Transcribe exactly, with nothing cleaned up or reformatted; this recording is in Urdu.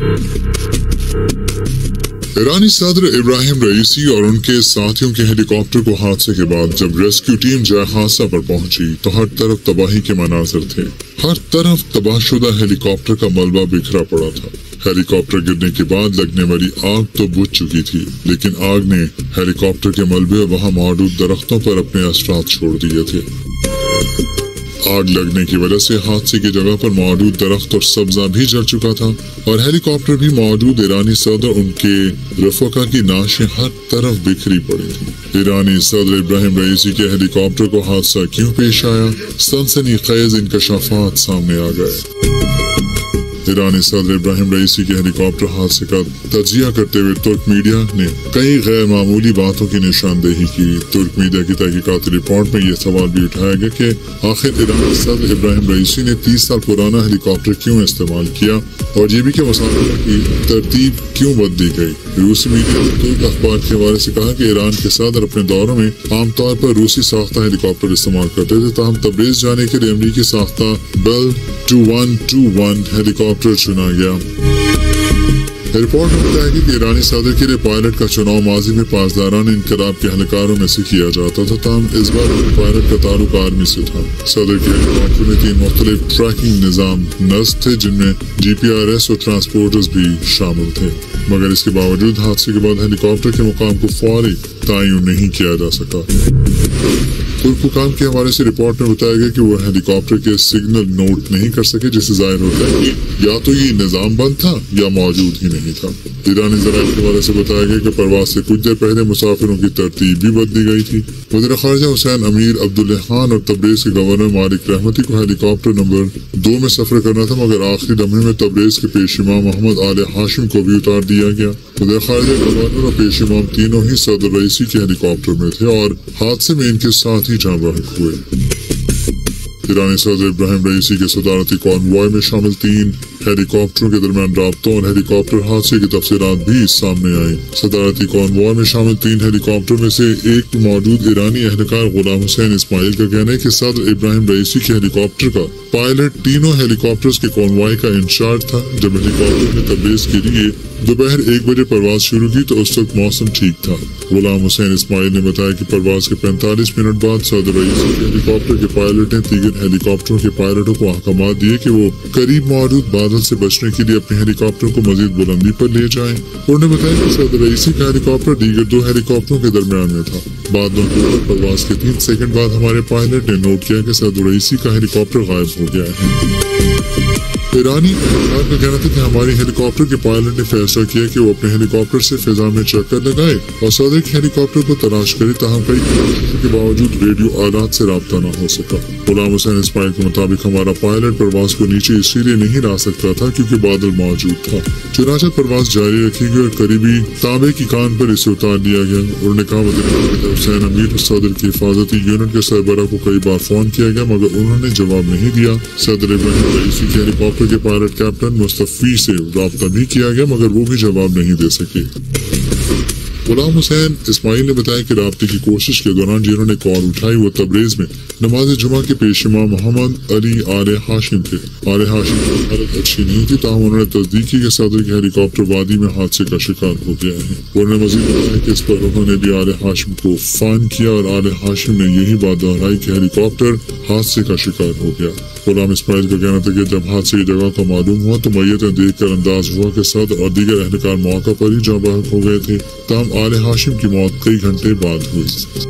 ایرانی صدر ابراہیم رئیسی اور ان کے ساتھیوں کے ہیلی کاپٹر کو حادثے کے بعد جب ریسکیو ٹیم جائے حادثہ پر پہنچی تو ہر طرف تباہی کے مناظر تھے۔ ہر طرف تباہ شدہ ہیلی کاپٹر کا ملبہ بکھرا پڑا تھا۔ ہیلی کاپٹر گرنے کے بعد لگنے والی آگ تو بجھ چکی تھی، لیکن آگ نے ہیلی کاپٹر کے ملبے اور وہاں موجود درختوں پر اپنے اثرات چھوڑ دیے تھے۔ آگ لگنے کی وجہ سے حادثے کی جگہ پر موجود درخت اور سبزہ بھی جل چکا تھا اور ہیلی کاپٹر بھی موجود ایرانی صدر ان کے رفقا کی نعشیں ہر طرف بکھری پڑی تھی۔ ایرانی صدر ابراہیم رئیسی کے ہیلی کاپٹر کو حادثہ کیوں پیش آیا، سنسنی خیز انکشافات سامنے آ گئے۔ ایرانی صدر ابراہیم رئیسی کے ہیلی کاپٹر حادثے کا تجزیہ کرتے ہوئے ترک میڈیا نے کئی غیر معمولی باتوں کی نشاندہی کی۔ ترک میڈیا کی تحقیقاتی رپورٹ میں یہ سوال بھی اٹھایا گیا کہ آخر ایرانی صدر ابراہیم رئیسی نے تیس سال پرانا ہیلی کاپٹر کیوں استعمال کیا اور یہ بھی کہ مسافروں کی ترتیب کیوں بدلی گئی۔ روسی میڈیا نے ترک اخبار کے حوالے سے کہا کہ ایران کے صدر اپنے دوروں میں عام طور پر روسی ساختہ ہیلی کاپٹر استعمال کرتے تھے، تاہم تبریز جانے کے لیے امریکی ساختہ Bell two one two one helicopter چنا گیا۔ رپورٹ میں بتایا گیا کہ ایرانی صدر کے لیے پائلٹ کا چناؤ ماضی میں پاسداران انقلاب کے اہلکاروں میں سے کیا جاتا تھا، تاہم اس بار پائلٹ کا تعلق آرمی سے تھا۔ صدر کے ہیلی کاپٹر میں تین مختلف ٹریکنگ نظام نصب تھے، جن میں جی پی آر ایس اور ٹرانسپورٹرز بھی شامل تھے، مگر اس کے باوجود حادثے کے بعد ہیلی کاپٹر کے مقام کو فوری تعین نہیں کیا جا سکا۔ ترک حکام کے حوالے سے رپورٹ میں بتایا گیا کہ وہ ہیلی کاپٹر کے سگنل نوٹ نہیں کر سکے، جس سے ظاہر ہوتا ہے کہ یا تو یہ نظام بند تھا یا موجود ہی نہیں تھا۔ ایرانی ذرائع کے حوالے سے بتایا گیا کہ پرواز سے کچھ دیر پہلے مسافروں کی ترتیب بھی بدلی گئی تھی۔ وزیر خارجہ حسین امیر عبداللہان اور تبریز کے گورنر مالک رحمتی کو ہیلی کاپٹر نمبر دو میں سفر کرنا تھا، مگر آخری لمحے میں تبریز کے پیش امام محمد آل ہاشم کو بھی اتار دیا گیا۔ وزیر خارجہ، گورنر اور پیش امام تینوں ہی صدر رئیسی کے ہیلی کاپٹر میں تھے اور حادثے میں ان کے ساتھ ہی جاں بحق ہوئے۔ ایرانی صدر ابراہیم رئیسی کے صدارتی کانوائے میں شامل تین ہیلی کاپٹروں کے درمیان رابطوں اور ہیلی کاپٹر حادثے کی تفصیلات بھی سامنے آئیں۔ صدارتی کانوائے میں شامل تین ہیلی کاپٹر میں سے ایک موجود ایرانی اہلکار غلام حسین اسماعیل کا کہنا ہے کہ صدر ابراہیم رئیسی کے ہیلی کاپٹر کا پائلٹ تینوں ہیلی کاپٹرز کے کانوائے کا انچارج تھا۔ جب ہیلی کاپٹر نے تبریز کے لیے دوپہر ایک بجے پرواز شروع کی تو اس وقت موسم ٹھیک تھا۔ غلام حسین اسماعیل نے بتایا کہ پرواز کے پینتالیس منٹ بعد صدر رئیسی کے ہیلی کاپٹر کے پائلٹ نے دیگر ہیلی کاپٹروں کے پائلٹوں کو احکامات دیے کہ وہ قریب موجود بادل سے بچنے کے لیے اپنے ہیلی کاپٹر کو مزید بلندی پر لے جائیں۔ انہوں نے بتایا کہ صدر رئیسی کا ہیلی کاپٹر دیگر دو ہیلی کاپٹروں کے درمیان میں تھا۔ بادلوں کے اوپر پرواز کے تین سیکنڈ بعد ہمارے پائلٹ نے نوٹ کیا کہ صدر رئیسی کا ہیلی کاپٹر غائب ہو گیا ہے۔ ایرانی اہلکار کا کہنا تھا کہ ہماری ہیلی کاپٹر کے پائلٹ نے فیصلہ کیا کہ وہ اپنے ہیلی کاپٹر سے فضا میں چکر لگائے اور صدر کے ہیلی کاپٹر کو تلاش کرے، تاہم کئی کوششوں کے باوجود ریڈیو آلات سے رابطہ نہ ہو سکا۔ غلام حسین اسماعیل کے مطابق ہمارا پائلٹ پرواز کو نیچے اس لیے نہیں لا سکتا تھا کیونکہ بادل موجود تھا، چنانچہ پرواز جاری رکھی گئی اور قریبی تانبے کی کان پر اسے اتار دیا گیا۔ انہوں نے کہا وزیر خارجہ حسین امیر صدر کی حفاظتی یونٹ کے سربراہ کو کئی بار فون کیا گیا مگر انہوں نے جواب نہیں دیا۔ صدر ابراہیم رئیسی کے ہیلی کاپٹر کے پائلٹ کیپٹن مصطفی سے رابطہ بھی کیا گیا مگر وہ بھی جواب نہیں دے سکے۔ غلام حسین اسماعیل نے بتایا کہ رابطے کی کوشش کے دوران جنہوں نے کال اٹھائی وہ تبریز میں نماز جمعہ کے پیش امام محمد علی آل ہاشم تھے۔ آل ہاشم کی حالت اچھی نہیں تھی، تاہم انہوں نے تصدیق کی کہ صدر کے ہیلی کاپٹر وادی میں حادثے کا شکار ہو گیا ہے۔ انہوں نے مزید بتایا کہ اس پر انہوں نے بھی آل ہاشم کو فون کیا اور آل ہاشم نے یہی بات دہرائی کہ ہیلی کاپٹر حادثے کا شکار ہو گیا۔ غلام اسماعیل کا کہنا تھا کہ جب حادثے کی جگہ کو معلوم ہوا تو میتیں دیکھ کر انداز ہوا کہ صدر اور دیگر اہلکار موقع پر ہی جاں بحق ہو گئے تھے، تاہم آل ہاشم کی موت کئی گھنٹے بعد ہوئی۔